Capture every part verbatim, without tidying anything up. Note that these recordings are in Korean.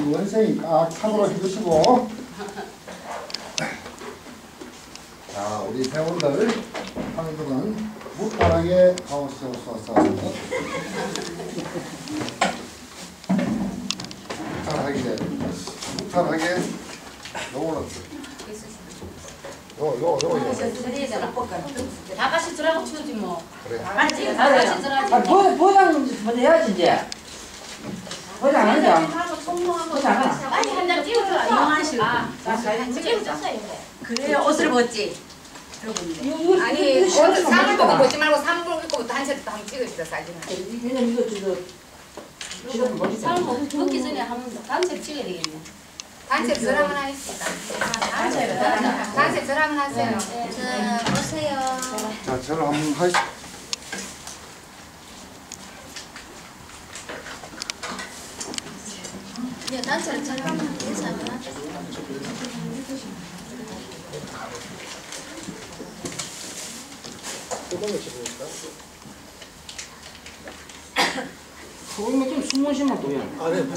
원생이 꽉 참으로 해주시고. 자, 우리 회원들 하는 동안 무탈하게 하우스에서 왔습니다. 무탈하게, 무탈하게 요거는 요, 요, 요, 요. 다 같이 들어가고 치우지 뭐. 그래. 다 같이 다 같이 들어가지. 아, 보, 보장 먼저 해야지 이제. 보장 안 하자. 보장 안 하. 빨리 한 장 찍어줘. 영환씨. 아, 한 찍어줘. 그래야 옷을 벗지. 아니 옷을 상을 보고 보지 말고 상을 입고부터 한 세트 한번 찍읍시다 사진을. 왜냐면 이거 저거 지금 뭐지? 살 벗기 전에 한번 단체 찍어야 되겠네. 단체 저랑 하나 있습니다. 단체 단체 저랑 하세요. 자, 보세요. 자, 저를 한번 하시. 네, 단체를 잠깐만 인사하면 그거는 좀 숨으시면 도요. 아, 네.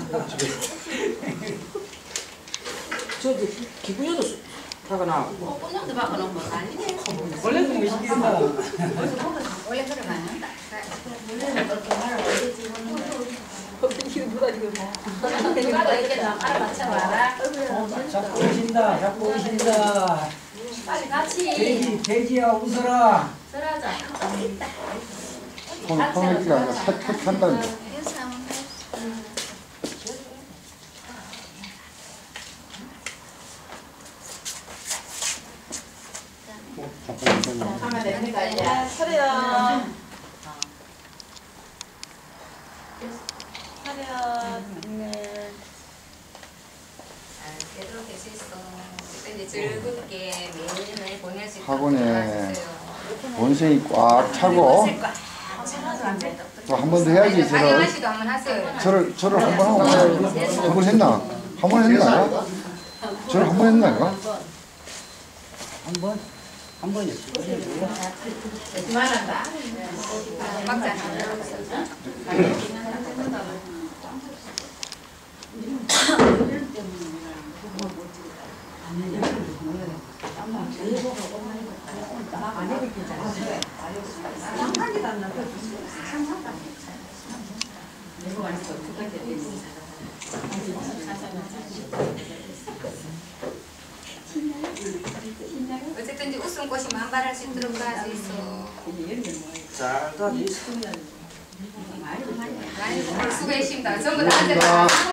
저 기구여도 타가 나. 어, 꽃냥도 바꿔놓으면 난리네. 원래도 못 시킨다. 원래 그래 많이. 원래는 그렇게 말을 어디 집어넣는 누가 이렇게 나 알아맞혀봐라. 자꾸 오신다, 자꾸 오신다. 빨리 같이 돼지, 돼지야 웃어라. 들어가자. 손, 손을 끼가 아니라 팩팩 한다는 거. 하면 됩니다 이제. 차려. 차려. 네. 제대로 되셨어. 그때 이제 즐겁게 매일매일 보낼 수 있도록 학원에 도와주세요. 원생이 꽉 차고 또 한 번 더 해야지. 저를 강영아 씨도 한번 하세요. 저를 저를 한 번 하고 한 번 했나? 한 번 했나? 저를 한 번 했나 이거? 한 번, 한 번이요. 그만한다. 막자. 어쨌든 이제 웃음꽃이 만발할 수 있도록 도와주 있어. 잘 다. 많이 수고했습니다. 전부 다 앉아서.